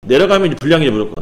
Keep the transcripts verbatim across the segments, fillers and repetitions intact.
내려가면 이제 불량이죠, 무조건.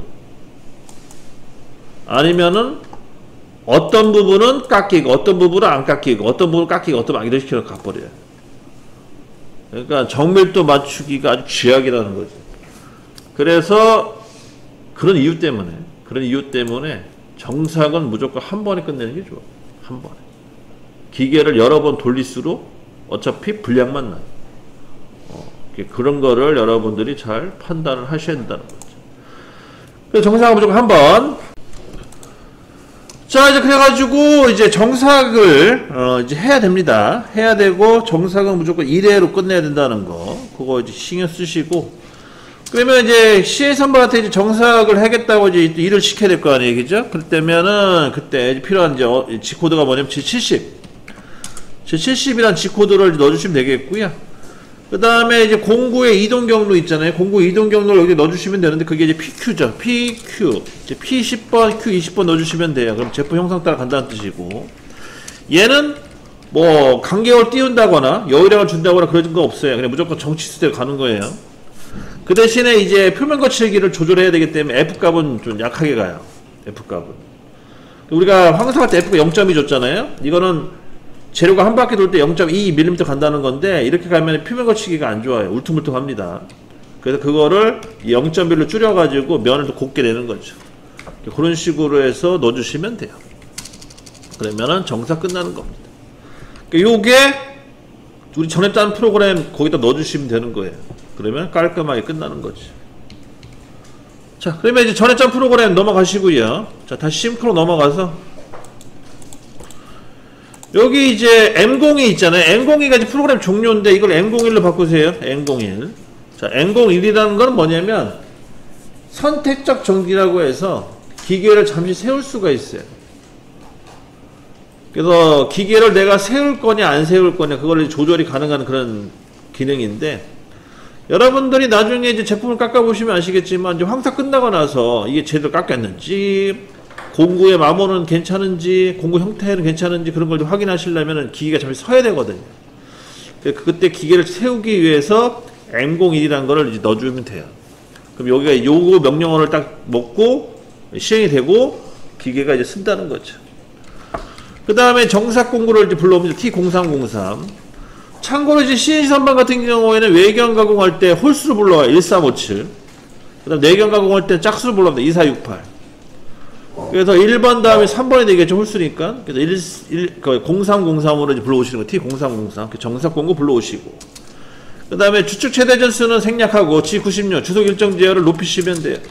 아니면은 어떤 부분은 깎이고 어떤 부분은 안 깎이고 어떤 부분은 깎이고 어떤 부분은 이런 식으로 가버려요. 그러니까 정밀도 맞추기가 아주 쥐약이라는 거죠. 그래서 그런 이유 때문에 그런 이유 때문에 정삭은 무조건 한 번에 끝내는 게 좋아. 한 번에. 기계를 여러 번 돌릴수록 어차피 불량만 나요. 어, 그런 거를 여러분들이 잘 판단을 하셔야 된다는 거죠. 그래서 정삭은 무조건 한 번. 자, 이제 그래가지고 이제 정삭을 어 이제 해야 됩니다. 해야 되고 정삭은 무조건 일 회로 끝내야 된다는 거. 그거 이제 신경 쓰시고. 그러면 이제 씨에이 선발한테 이제 정삭을 하겠다고 이제 일을 시켜야 될 거 아니에요, 그죠? 그때면은 그때 이제 필요한 이제 어, G 코드가 뭐냐면 지 칠십. 지 칠십이란 G 코드를 넣어주시면 되겠고요. 그 다음에 이제 공구의 이동 경로 있잖아요. 공구 이동 경로를 여기 넣어주시면 되는데 그게 이제 피큐죠. 피큐. 이제 피 십 번, 큐 이십 번 넣어주시면 돼요. 그럼 제품 형상 따라 간다는 뜻이고. 얘는 뭐 간격을 띄운다거나 여유량을 준다거나 그런 거 없어요. 그냥 무조건 정치수대로 가는 거예요. 그 대신에 이제 표면 거칠기를 조절해야 되기 때문에 F값은 좀 약하게 가요. F값은. 우리가 황사할 때 F가 영 점 이 줬잖아요. 이거는 재료가 한 바퀴 돌 때 영 점 이 밀리미터 간다는 건데 이렇게 가면 표면 거치기가 안 좋아요. 울퉁불퉁합니다. 그래서 그거를 영 점 일로 줄여가지고 면을 더 곱게 내는 거죠. 그런 식으로 해서 넣어주시면 돼요. 그러면은 정삭 끝나는 겁니다. 요게 우리 전에 짠 프로그램 거기다 넣어주시면 되는 거예요. 그러면 깔끔하게 끝나는 거죠. 자, 그러면 이제 전에 짠 프로그램 넘어가시고요. 자, 다시 심크로 넘어가서 여기 이제 엠 공이 있잖아요. 엠 공이가 이제 프로그램 종료인데 이걸 엠 공일로 바꾸세요. 엠 공일. 자, 엠 공일이라는 건 뭐냐면 선택적 정지라고 해서 기계를 잠시 세울 수가 있어요. 그래서 기계를 내가 세울 거냐 안 세울 거냐 그걸 조절이 가능한 그런 기능인데 여러분들이 나중에 이제 제품을 깎아보시면 아시겠지만 이제 황사 끝나고 나서 이게 제대로 깎였는지 공구의 마모는 괜찮은지 공구 형태는 괜찮은지 그런 걸 좀 확인하시려면 기계가 잠시 서야 되거든요. 그때 기계를 세우기 위해서 엠 공일이라는 거를 이제 넣어주면 돼요. 그럼 여기가 요거 명령어를 딱 먹고 시행이 되고 기계가 이제 쓴다는 거죠. 그 다음에 정삭 공구를 이제 불러옵니다. 티 공삼공삼. 참고로 이제 씨엔씨 선반 같은 경우에는 외경 가공할 때 홀수를 불러와요. 일삼오칠. 그 다음 내경 가공할 때 짝수를 불러옵니다. 이사육팔. 그래서 일 번 다음에 삼 번이 되겠죠. 홀수니까. 그래서 공삼공삼으로 이제 불러오시는 거예요. 티 공삼공삼. 정삭 공구 불러오시고. 그 다음에 주축 최대 전수는 생략하고 지 구십육 주속 일정 제어를 높이시면 돼요.